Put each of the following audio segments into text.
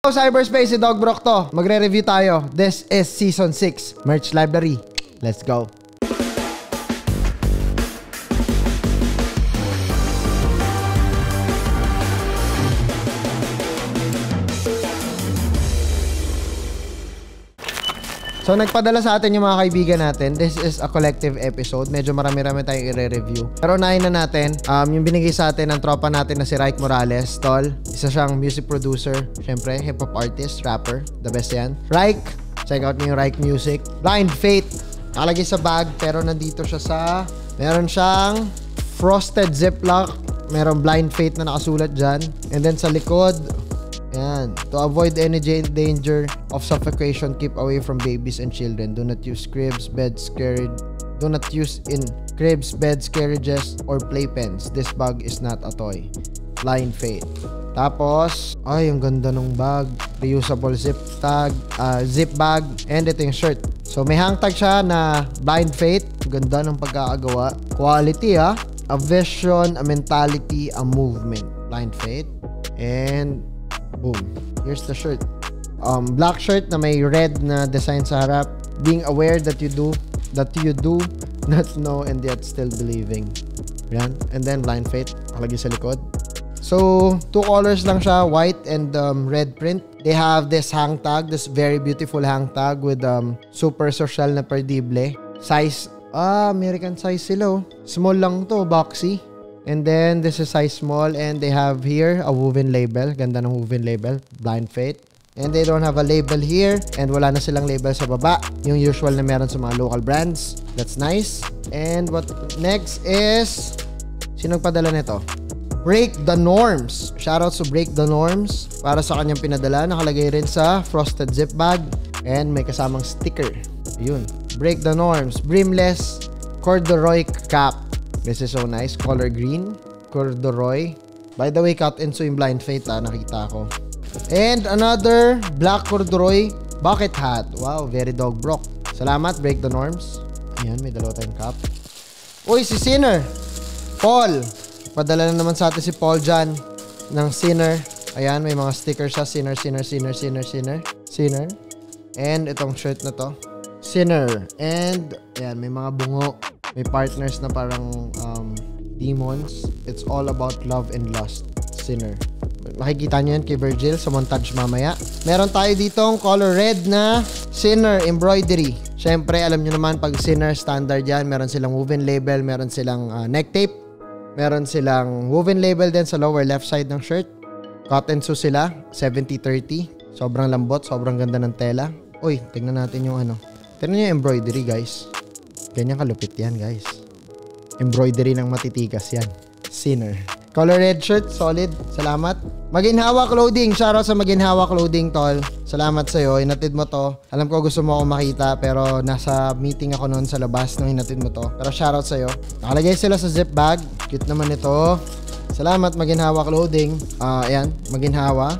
Cyberspace, si Dog Brock to. Magre-review tayo. This is Season 6 Merch Library. Let's go. So, nagpadala sa atin yung mga kaibigan natin. This is a collective episode. Medyo marami-rami tayong i-review. Pero unahin na natin, yung binigay sa atin ng tropa natin na si Raik Morales. Tol, isa siyang music producer. Siyempre, hip-hop artist, rapper. The best yan. Raik, check out niyo yung Raik Music. Blind Faith, nakalagay sa bag, pero nandito siya sa... Meron siyang frosted ziplock. Meron Blind Faith na nakasulat dyan. And then sa likod... Yan. To avoid any danger of suffocation, keep away from babies and children. Do not use cribs, beds, carriage. Do not use in cribs, beds, carriages, or playpens. This bag is not a toy. Blind Faith. Tapos, ay, ang ganda ng bag. Reusable zip bag. And ito yung shirt. So, may hang tag siya na Blind Faith. Ganda ng pagkakagawa. Quality, ha? A vision, a mentality, a movement. Blind Faith. And... boom. Here's the shirt. Black shirt na may red na design sa harap. Being aware that you do not know and yet still believing. Yan. And then Blind Faith. Nakalagay sa likod. So, two colors lang siya. White and red print. They have this hang tag. This very beautiful hang tag with super social na perdible. Size. American size sila. Small lang to. Boxy. And then, this is size small. And they have here a woven label. Ganda ng woven label. Blind Faith. And they don't have a label here. And wala na silang label sa baba. Yung usual na meron sa mga local brands. That's nice. And what next is... Sinong padala nito? Break the Norms. Shoutouts to Break the Norms. Para sa kanyang pinadala. Nakalagay rin sa frosted zip bag. And may kasamang sticker. Yun. Break the Norms. Brimless corduroy cap. This is so nice. Color green. Corduroy. By the way, cut into yung Blind Faith, nakita ko. And another black corduroy bucket hat. Wow, very Dog Brock. Salamat, Break the Norms. Ayan, may dalawa tayong cap. Uy, si Sinner. Paul. Padala na naman sa atin si Paul dyan ng Sinner. Ayan, may mga stickers siya. Sinner. And itong shirt na to. Sinner. And, ayan, may mga bungo. May partners na parang demons. It's all about love and lust. Sinner. Makikita nyo yan kay Virgil sa montage mamaya. Meron tayo ditong color red na Sinner embroidery. Siyempre, alam nyo naman, pag Sinner, standard yan. Meron silang woven label. Meron silang neck tape. Meron silang woven label din sa lower left side ng shirt. Cotton sew sila. 70-30. Sobrang lambot. Sobrang ganda ng tela. Uy, tignan natin yung ano. Tignan nyo yung embroidery, guys. Ganyan kalupit yan, guys. Embroidery ng matitigas yan. Sinner. Color red shirt, solid. Salamat. Maginhawa Clothing. Shoutout sa Maginhawa Clothing, tol. Salamat sa'yo. Hinatid mo to. Alam ko gusto mo akong makita, pero nasa meeting ako noon sa labas nung hinatid mo to. Pero shoutout sa'yo. Nakalagay sila sa zip bag. Cute naman ito. Salamat, Maginhawa Clothing. Ayan, Maginhawa.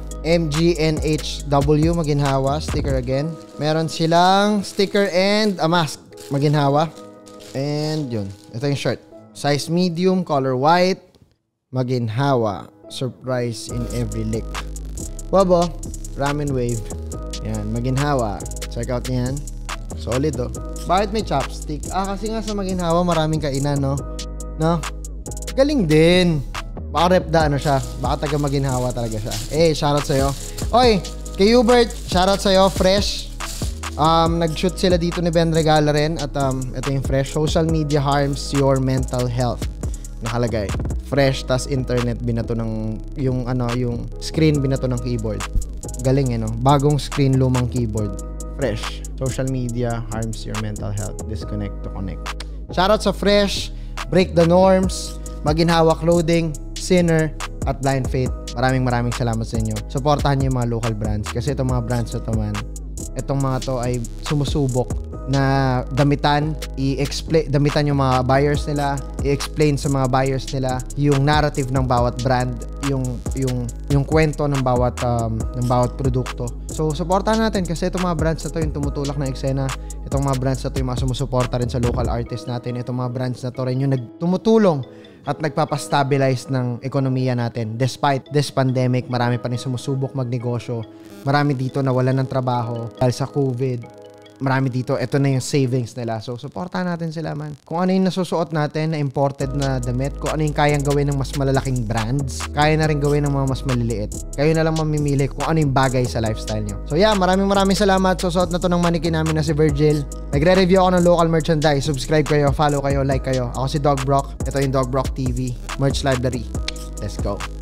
MGNHW, Maginhawa. Sticker again. Meron silang sticker and a mask. Maginhawa. And yun. Ito yung shirt. Size medium, color white. Maginhawa. Surprise in every lick. Wabo. Ramen wave. Yan. Maginhawa. Check out niyan. Solid oh. Bakit may chopstick? Kasi nga sa Maginhawa maraming kainan, no? No? Galing din. Baka repda ano siya. Baka taga Maginhawa talaga siya. Shoutout sa'yo. Oy, kay Hubert, shoutout sa'yo. Fresh. Nag-shoot sila dito ni Ben Regala rin. At ito yung Fresh. Social media harms your mental health. Nakalagay. Fresh, tas internet binato ng yung screen binato ng keyboard. Galing no? Bagong screen, lumang keyboard. Fresh. Social media harms your mental health. Disconnect to connect. Shoutout sa Fresh, Break the Norms, Maginhawa Clothing, Sinner, at Blind Faith. Maraming salamat sa inyo. Supportahan niyo yung mga local brands. Kasi itong mga brands na to man, itong mga to ay sumusubok na damitan yung mga buyers nila, i-explain sa mga buyers nila yung narrative ng bawat brand, yung kwento ng bawat produkto. So supportahan natin kasi itong mga brands na to yung tumutulak ng eksena. Itong mga brands na to yung mga sumusuporta rin sa local artist natin. Itong mga brands na to rin yung tumutulong at nagpapastabilize ng ekonomiya natin. Despite this pandemic, marami pa rin sumusubok magnegosyo. Marami dito nawalan ng trabaho dahil sa COVID. Marami dito, ito na yung savings nila. So, supportahan natin sila, man. Kung ano yung nasusuot natin na imported na damit, kung ano yung kayang gawin ng mas malalaking brands, kaya na rin gawin ng mga mas maliliit. Kayo na lang mamimili kung ano yung bagay sa lifestyle nyo. So, yeah, maraming salamat. Susuot na to ng mannequin namin na si Virgil. Nagre-review ako ng local merchandise. Subscribe kayo, follow kayo, like kayo. Ako si Dog Brock. Ito yung Dog Brock TV. Merch Library. Let's go.